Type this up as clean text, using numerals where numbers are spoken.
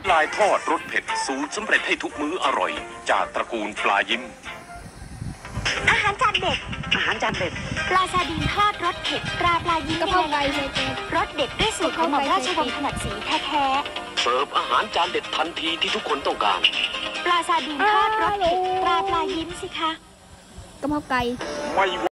ลายทอดรสเผ็ดสูตรสำเร็จให้ทุกมื้ออร่อยจากตระกูลปลายิ้มอาหารจานเด็ดปลาซาดีนทอดรสเผ็ดตราปลายิ้มกะเพราไก่รสเด็ดด้วยสูตรของหม่อมราชวงศ์ถนัดศรีแท้ๆเสิร์ฟอาหารจานเด็ดทันทีที่ทุกคนต้องการปลาซาดีนทอดรสเผ็ดตราปลายิ้มสิคะกะเพราไก่ไม่